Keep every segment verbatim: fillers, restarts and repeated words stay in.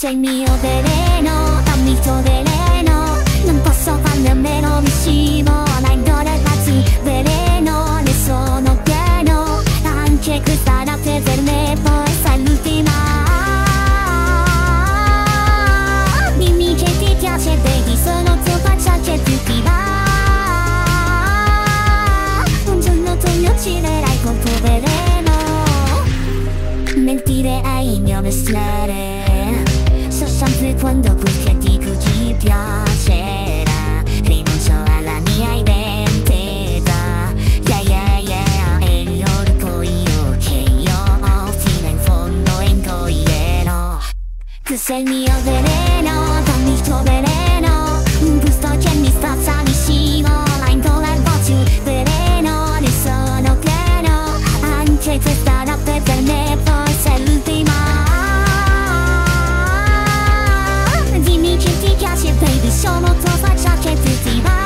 sei il mio veleno, dammi il tuo veleno. Non posso farne a meno, mi scivola in gola il pazzi veleno, ne sono pieno. Anche questa notte per me poi sei l'ultima. Dimmi che ti piace baby, sono tuo faccia che più ti va. Un giorno tu mi ucciderai col tuo veleno. Mentire è il mio mestiere, so sempre quando quel che dico ti piacerà. Rinuncio alla mia identità, yeah yeah yeah. E gli orco io che io ho fino in fondo e incoglierò. Tu sei il mio veleno, dammi il tuo veleno. Un gusto che mi spazza, mi scivola in gola il bacio veleno, ne sono pieno. Anche questa notte per me poi sei l'ultima. Dimmi che ti piace baby, sono tua faccia che più ti va.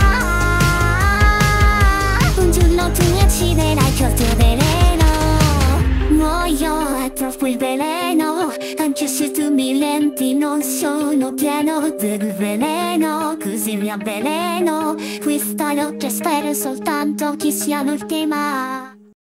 Un giorno tu mi ucciderai col tuo veleno. Muoio, è troppo il veleno. Anche se tu mi lenti non sono pieno del veleno, così mi avveleno. Questa notte spero soltanto che sia l'ultima.